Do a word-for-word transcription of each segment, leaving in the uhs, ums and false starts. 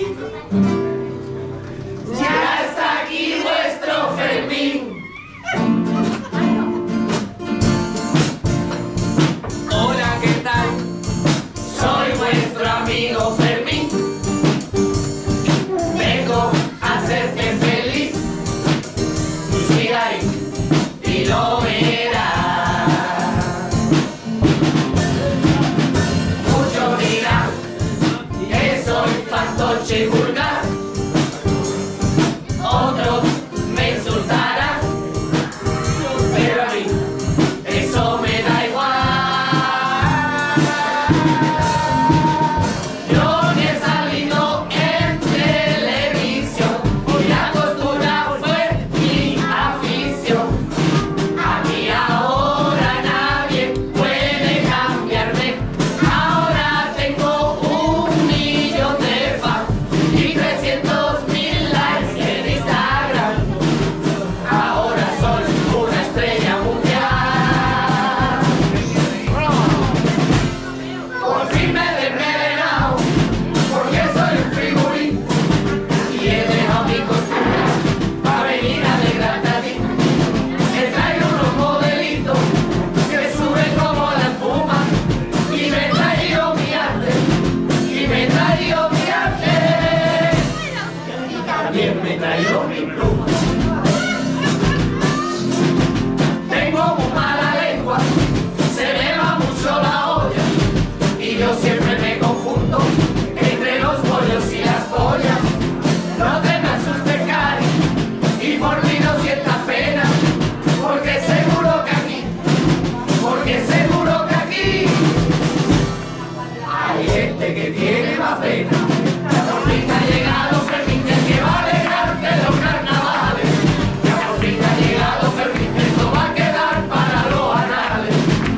Ya está aquí vuestro Fermín. Hola, ¿qué tal? Soy vuestro amigo Fermín. Vengo a hacerte feliz. Mira ahí y lo verás. Muchos dirán que soy fantoche y vulgar. Otros me insultarán, pero a mí eso me da igual. Yo ni he salido en televisión y la costura fue mi afición. A mí ahora nadie puede cambiarme. Ahora tengo un millón de fans y trescientos mil likes en Instagram. Ahora soy una estrella mundial. Por fin me he desmelenado, porque soy un figurín y he dejado mi costura para venir a alegrarte a ti. Me traigo unos modelitos que suben como la espuma y me traigo mi arte, y me traigo mi arte, y también me traigo mi pluma. Tengo muy mala lengua, se me va mucho la olla y yo siempre me confundo entre los pollos y las pollas. No te me asustes, Cari, y por mí no sientas pena, porque seguro que aquí, porque seguro que aquí hay gente que tiene más pena. Ya por fin ha llegado Fermín, el que va a alegrarte los carnavales. Ya por fin ha llegado Fermín, esto va a quedar para los anales.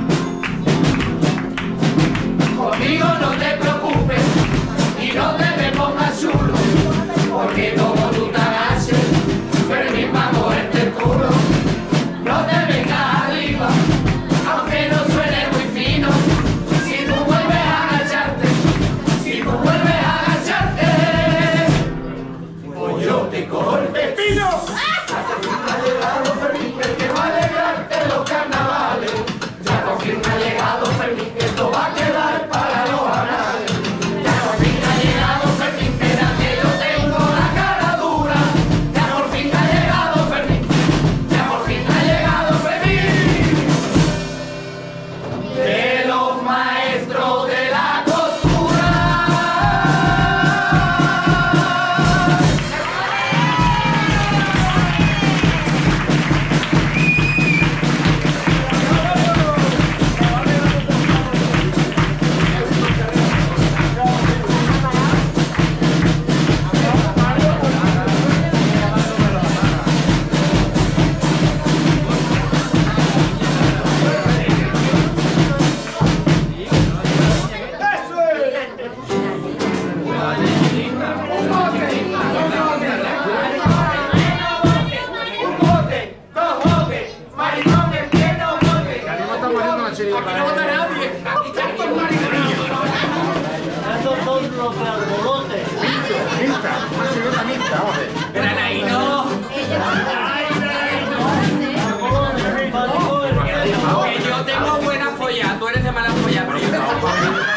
Conmigo no te preocupes y no te me pongas chulo, porque como tú te agaches, Fermín va a moverte el culo. No te vengas arriba, aunque no suene muy fino. Si tú vuelves a agacharte, si tú vuelves a agacharte, pues yo te cojo el pepino. Ya por fin ha llegado Fermín, el que va a alegrarte los carnavales. Ya por fin ha llegado Fermín, esto va a quedar para los anales. Ya por fin ha llegado Fermín, mira que yo tengo la cara dura. Ya por fin ha llegado Fermín, ya por fin ha llegado Fermín. De los maestros de la costura. Un bote, dos botes, maricón en pleno bote. Aquí no vota nadie. Aquí tantos maricones. Estos son los arbolotes. Granaíno. Que yo tengo buena folla, tú eres de mala folla, pero yo tengo buena.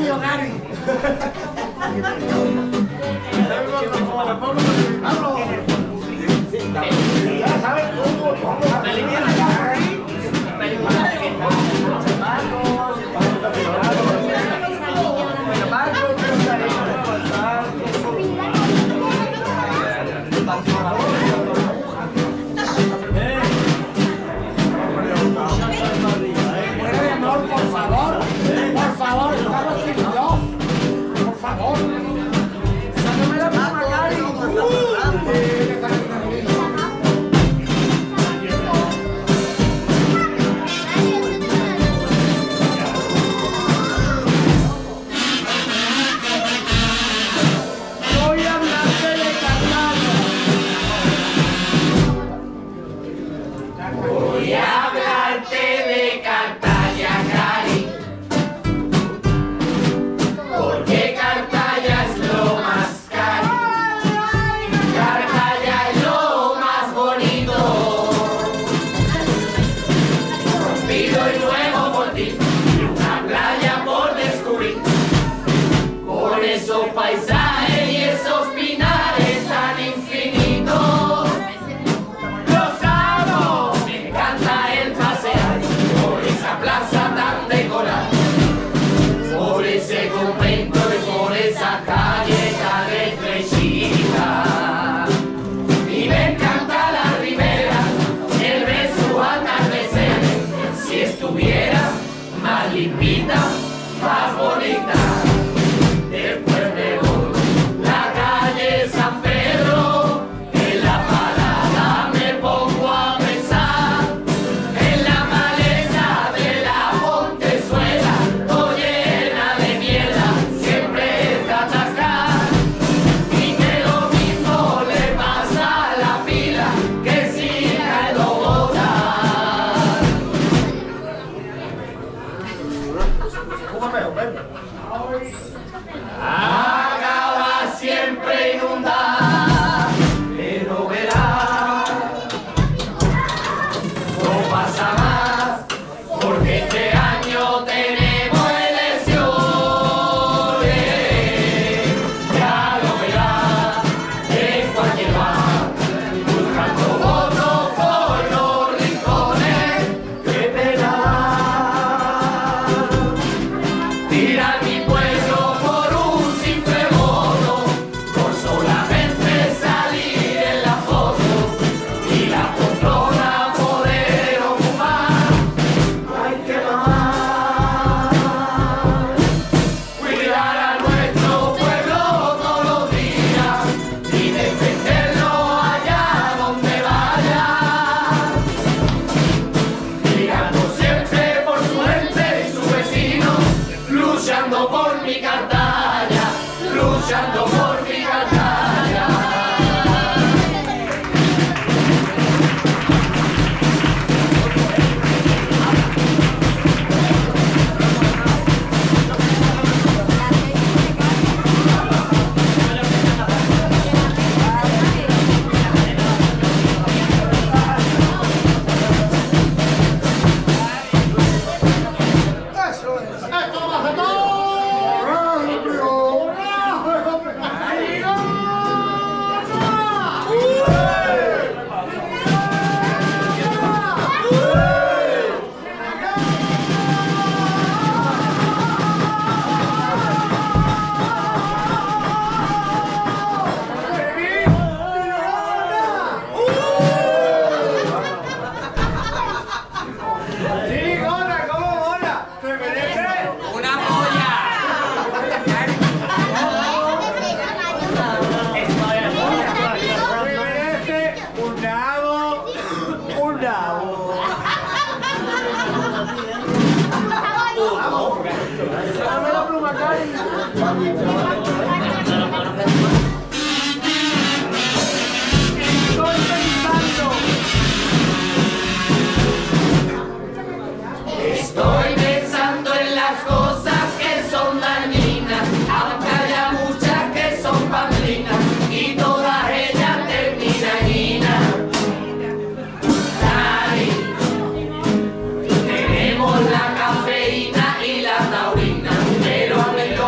tío Gary. Ya sabes cómo, cómo por favor, por favor, estamos sin Dios, por favor. Sácame la pluma, Gary. Voy a hablarte de Cartaya. Voy a hablarte de Cartaya, Gary, porque Cartaya es lo más caro, Cartaya es lo más bonito, rompido y nuevo por ti, y una playa por descubrir, con esos paisajes y esos pinares tan infinitos. Los amo, me encanta el pasear por esa plaza tan decorada, por ese convento y por esa calle tan estrechita. Y me encanta la ribera, el ver su atardecer, si estuviera más limpita, más bonita. Después me voy, la calle San Pedro, en la parada me pongo a pensar, en la maleza de la Pontezuela, todo llena de mierda, siempre está atascada, y que lo mismo le pasa a la pila, que siga lo bota. Acaba siempre inundada, pero verá, no pasa más, porque este año tenemos elecciones. Ya lo verá en cualquier bar, buscando votos por los rincones. ¡Qué pena! Tirar mi pueblo por un simple voto, por solamente salir en la foto y la poltrona poder ocupar. Hay que mamar, cuidar a nuestro pueblo todos los días y defenderlo allá donde vaya, mirando siempre por su gente y su vecino, luchando por mi Cartaya, luchando por mi Cartaya. Eso es. Esto lo hace todo. Estoy pensando en las cosas que son dañinas, aunque haya muchas que son pamplinas y todas ellas terminan en ina. Ay, tenemos la cafeína y la taurina, pero a mí lo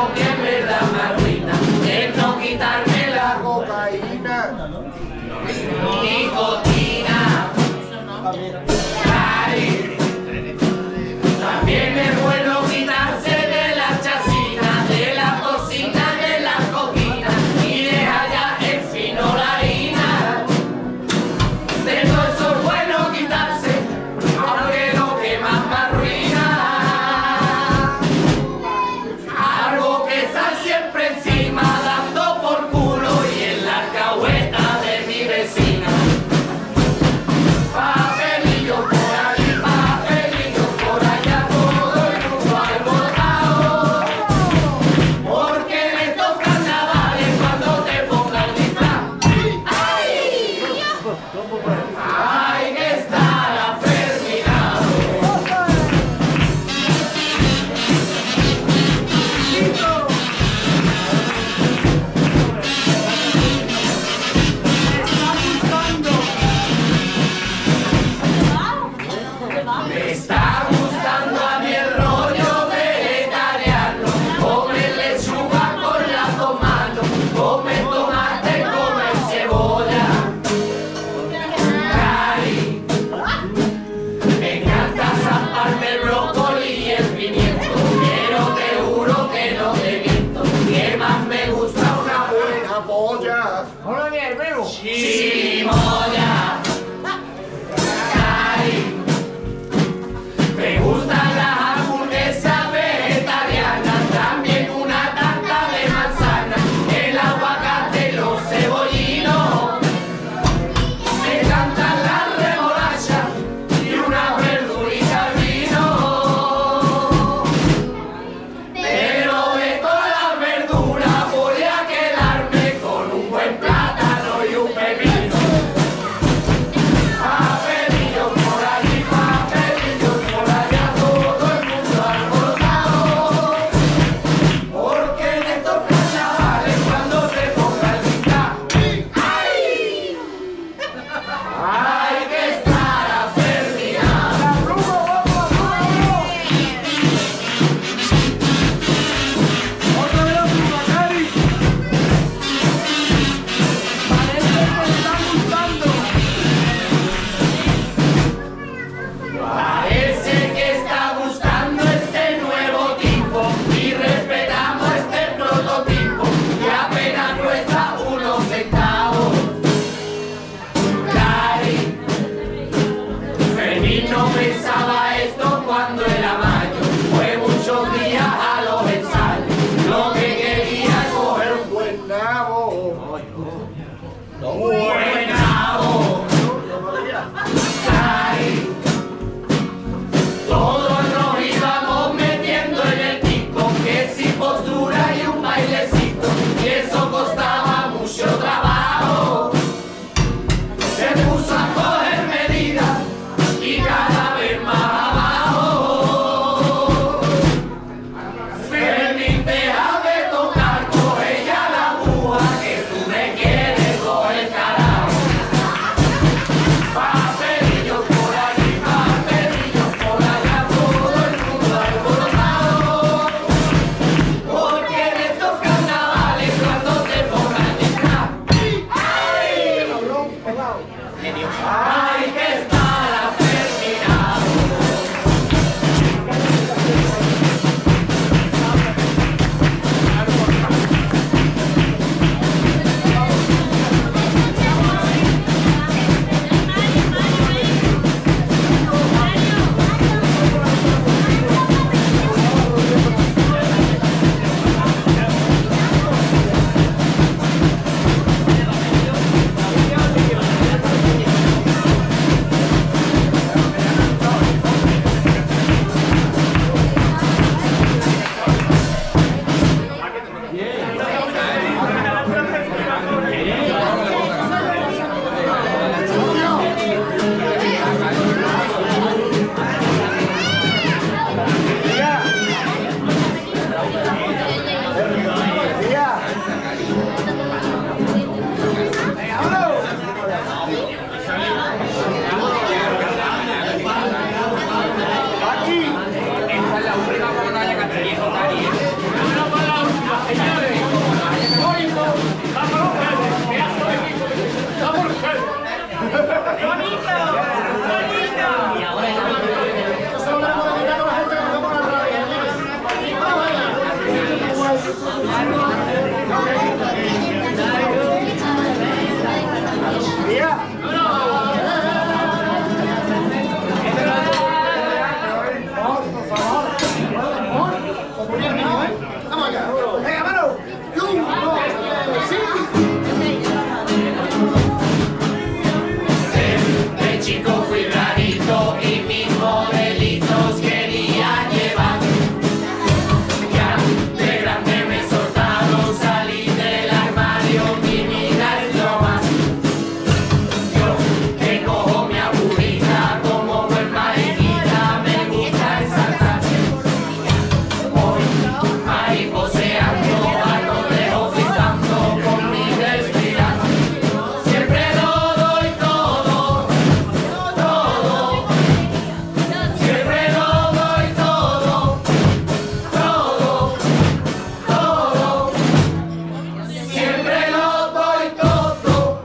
De chico fui rarito y mis modelitos quería llevar. Ya de grande me soltaron, salí del armario, mi vida es lo más. Yo que cojo mi aburrida como buen mariquita, me gusta exaltar. Hoy mariposeando, ando lejos y tanto con mi descuidado. Siempre lo doy todo, todo. Siempre lo doy todo, todo, todo. Siempre lo doy todo.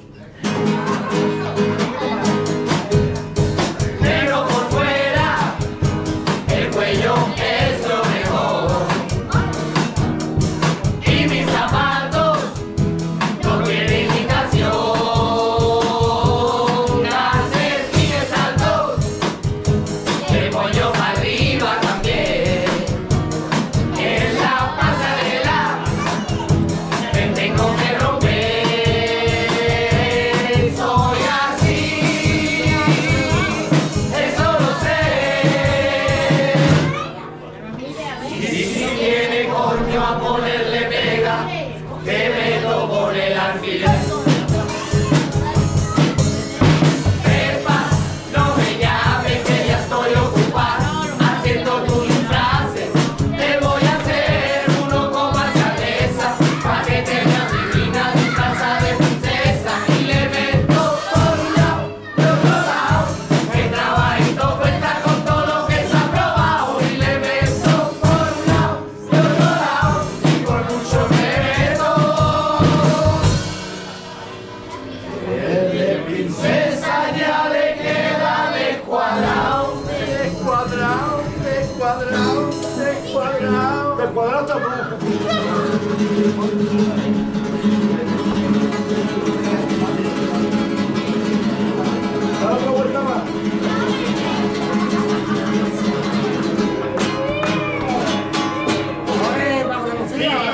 Negro por fuera, el cuello es lo mejor. Y mis zapatos no tienen imitación. Haces pines altos, de pollo para arriba también. En la pasarela me tengo que romper. Soy así, eso lo sé. Y si viene coño a ponerle pega, te meto por el alfiler. Pepa, no me llames que ya estoy ocupado haciendo tus frases. Te voy a hacer uno como alcaldesa, pa' que te veas divina, disfrazada de princesa. Y le meto por un lado, de otro lado, que trabajito cuenta con todo lo que se ha probado. Y le meto por un lado, de otro lado, y por mucho que meto. El de princesa ya le queda descuadrado. Descuadrado, descuadrado, descuadrado. Descuadrado está bueno. Dale otra vuelta más. Oye, Pablo Lucía.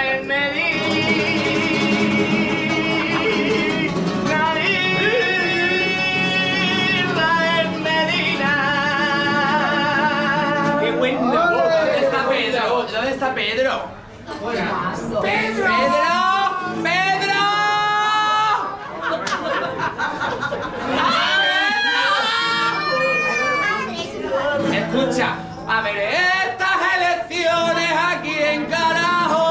¡Qué bueno! ¿Dónde está Pedro? ¿Dónde está Pedro? ¡Pedro! ¡Pedro! ¡Pedro! Escucha, a ver, estas elecciones aquí en carajo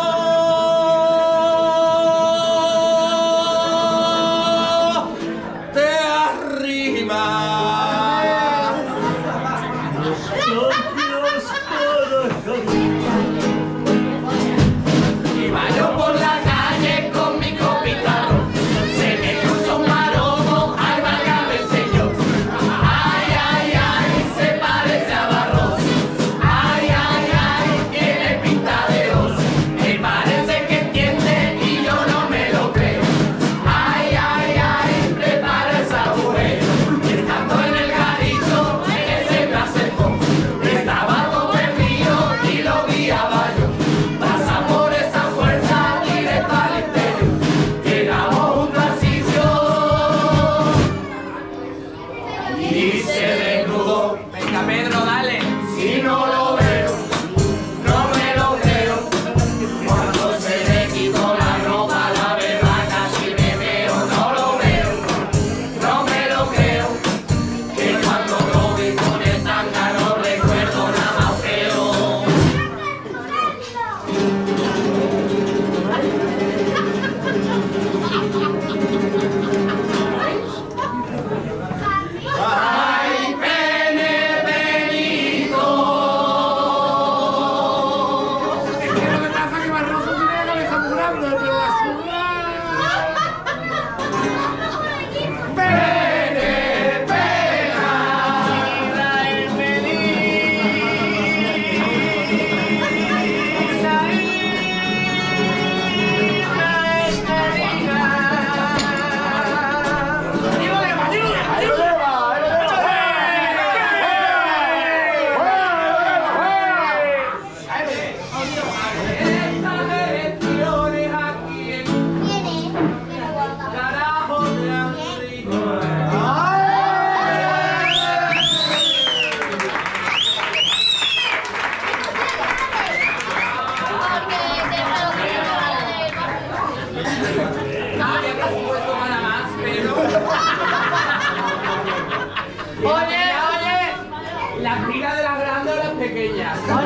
te arriman. Iba yo por la calle con mi copita, se me cruzó un maromo, ay, válgame el señor. Ay, ay, ay, se parece a Barroso. Ay,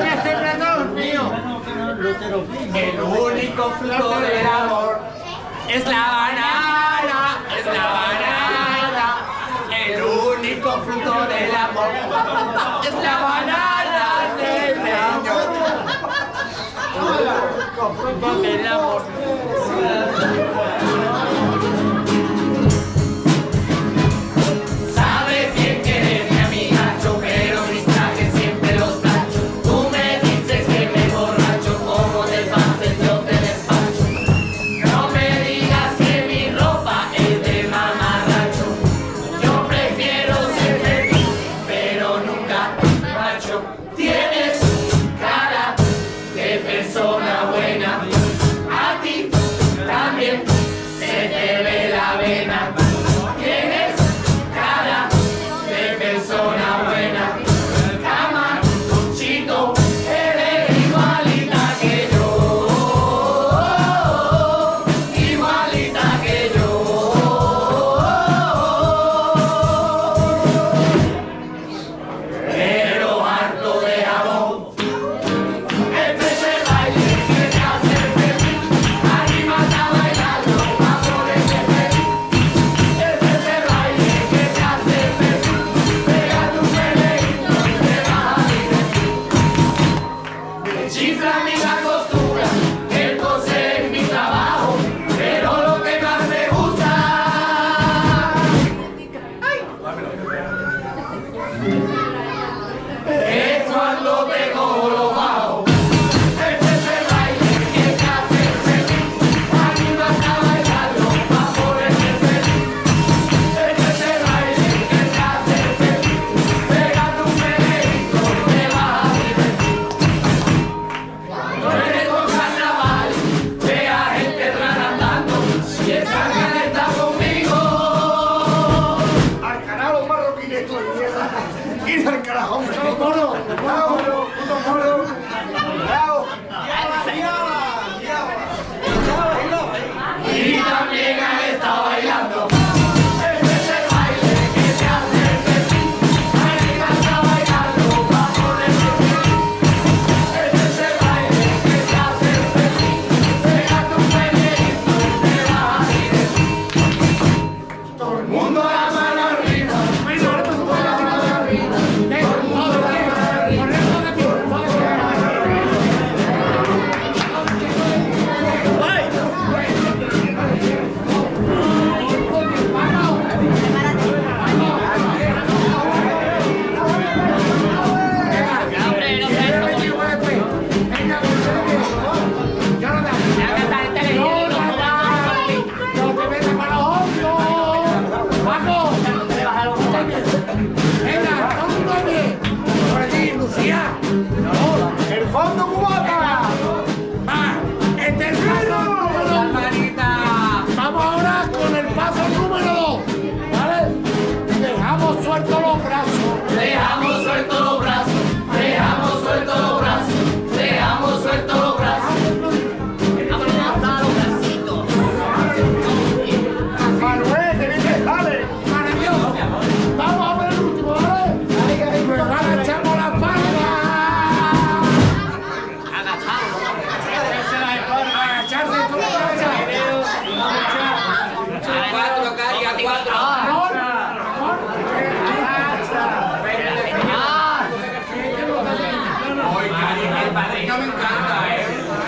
voy a hacer todos míos. El único fruto del amor es la banana, es la banana. El único fruto del amor es la banana del Señor. El único fruto del amor. Sabes bien que eres mi amigacho, pero mis trajes siempre los tacho. Tú me dices que me borracho, como del pastel yo te despacho. No me digas que mi ropa es de mamarracho. Yo prefiero ser feliz, pero nunca macho. Tienes cara de persona buena, a ti también se te ve la vena. Tienes cara de persona buena, Camaruchito, eres igualita que yo, igualita que yo. Pero harto de amor, este es el baile que te hace feliz. Anímate a bailarlo, a ponerte feliz. Este es el baile que te hace feliz. Pega tu peleito y te vas a divertir. Me chifla mi la costura, el coser es mi trabajo, pero lo que más me gusta es cuando te cojo lo bajo. Este es el baile que te hace feliz. Anímate a bailarlo, a ponerte feliz. Este es el baile que te hace feliz. Pega tu peleito y te vas a divertir. No eres con carnaval, ve a gente trasandando. Si esa cara está conmigo, Al carajo los marroquines estos de mierda. Ir al carajo, hombre. Son moros. Bravo, puto moro. Bravo. y también han estado bailando. Este es el baile que te hace feliz. Anímate a bailarlo, a ponerte feliz. Este es el baile que te hace feliz. Pega tu peleito y te vas a divertir. Todo el mundo la mano arriba. Bueno, ahora pues voy a la mano arriba. Todo el mundo la mano arriba. Ponedlo de pie, por favor. ¡El fondo cubata! ¡Va! ¡Este es el paso número uno! Vamos ahora con el paso número dos. ¿Vale? Dejamos sueltos los brazos. Dejamos sueltos los brazos, dejamos sueltos los brazos, dejamos sueltos los brazos. Vamos a levantar los bracitos. Manuel, te dices, dale. Maravilloso. Vamos a ver el último, ¿vale? Y pues ahora echamos la palma. Agacharse, tú Cuatro, Cari, cuatro. Ramón, Ramón. Hoy, Cari, el padrino me encanta, ¿eh?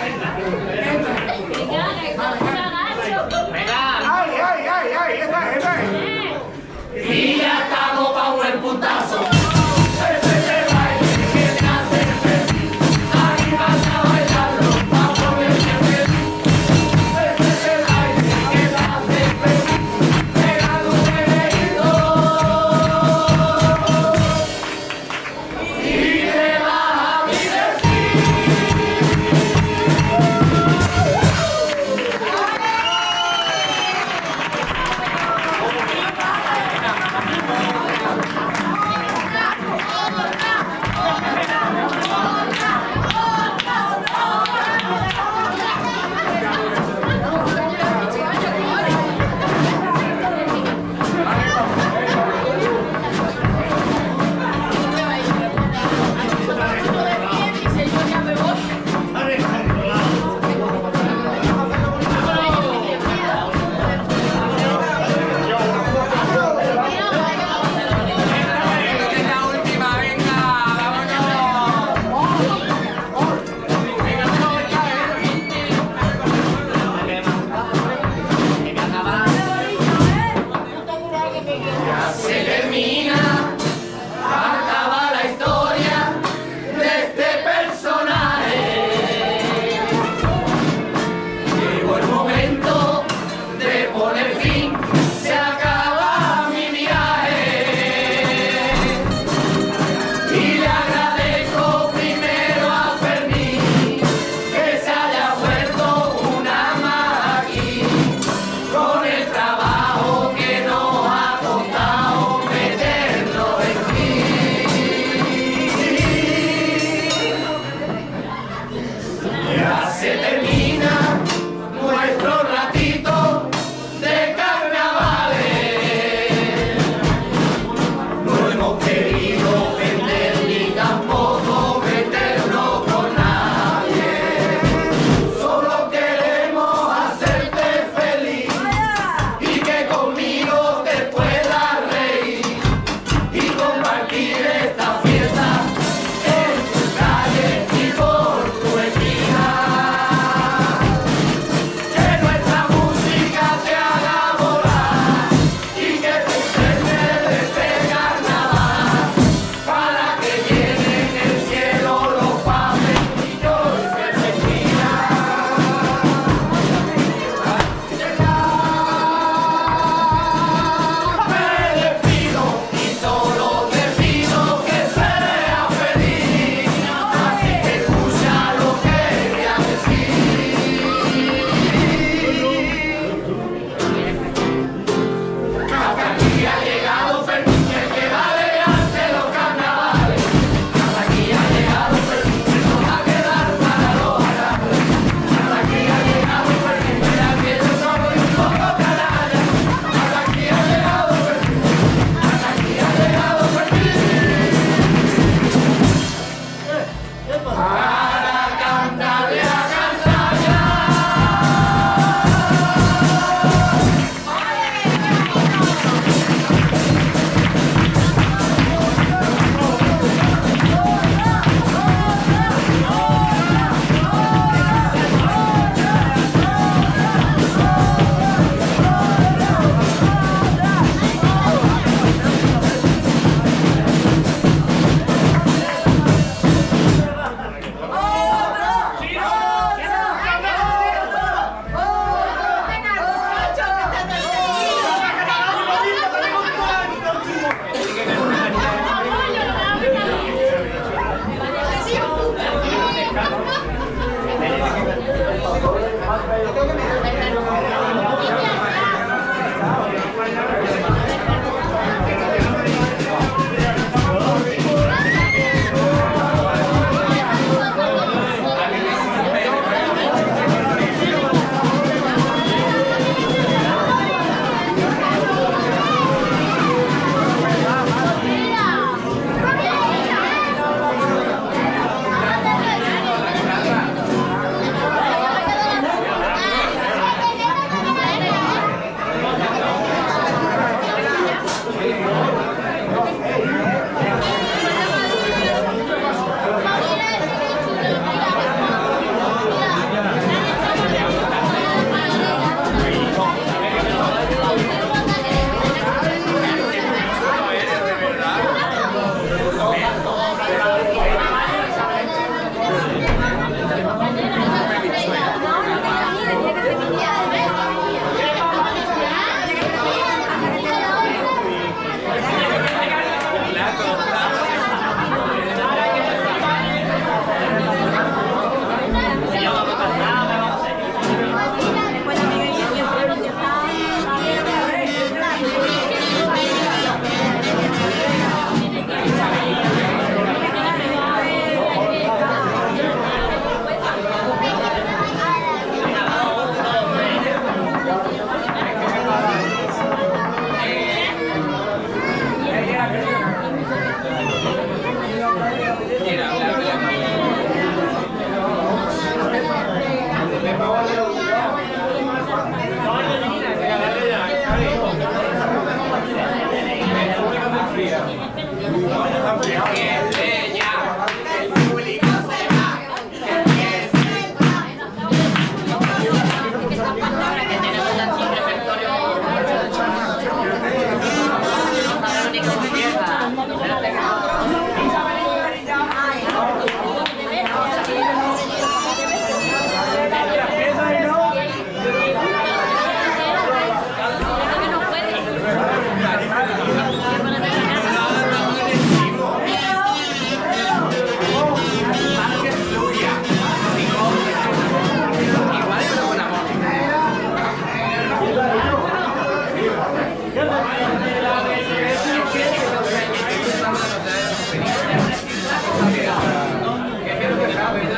¡Ay, ay, ay, ay! ¡Esta, esta! Y ya estamos pa' un buen puntazo. Este es el baile que te hace feliz. Anímate a bailarlo, pa' ponerte feliz. Este es el baile que te hace feliz. Pega tu peleito y te vas a divertir.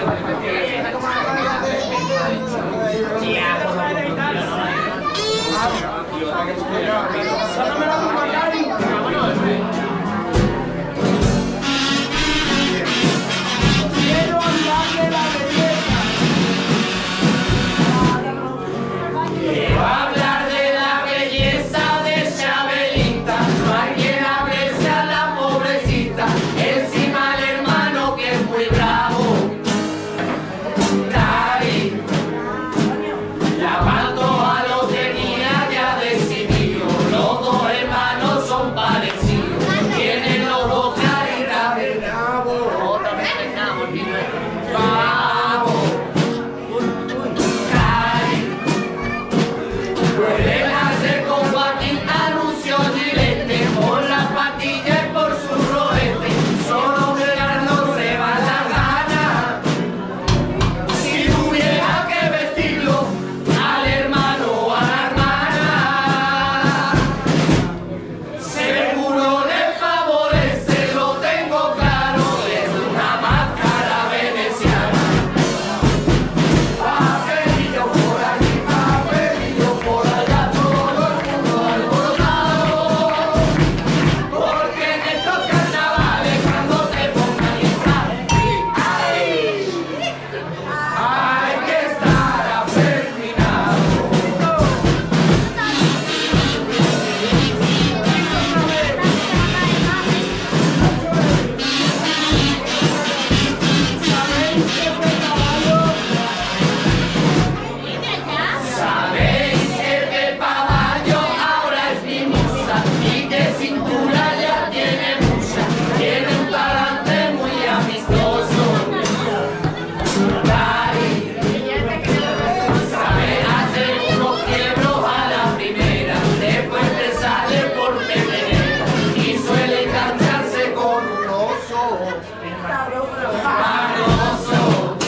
Quiero hablar de la belleza de Chabelita, no hay quien aprecie a la pobrecita, encima el hermano que es muy bravo. Cari, la Pantoja lo tenía ya decidido, los dos hermanos son parecidos, tienen los dos caritas de bravo. Otra vez pensamos, bravo. Pueden hacer con Joaquín anuncio Gillette por las patillas y por su roete, solo mirarlo se va la gana. Si tuviera que vestirlo al hermano o a la hermana, seguro le favorece, lo tengo claro, es una máscara veneciana. Papelillo por aquí, papelillo por allá, todo el mundo alborotado, porque en estos carnavales cuando te pongan esta, ¡ay! Hay que estar afeminado. Sabéis que el caballo ahora es mi musa y que cintura ya tiene mucha, tiene un talante muy amistoso. Cari, sabe hacer unos quiebros a la primera, después te sale por petenera y suele engancharse con un oso sabroso.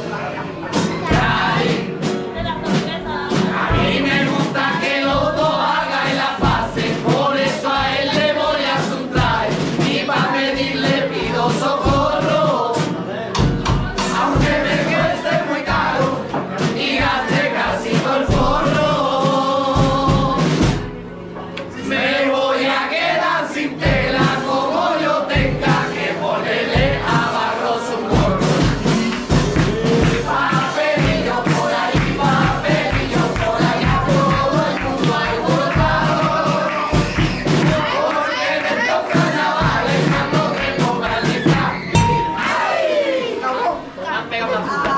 Cari, a mí me gusta que los dos hagan la pase, por eso a él le voy a hacer un traje y pa' pedirle pido socorro. Aunque me cueste muy caro y gaste casi todo el forro, me voy a quedar sin tela como yo tenga que ponerle a Barroso un gorro. Papelillo por ahí, papelillo por allá, todo el mundo alborotado, porque en estos carnavales cuando te pongan lista, ¡ay! Han pegado la puta.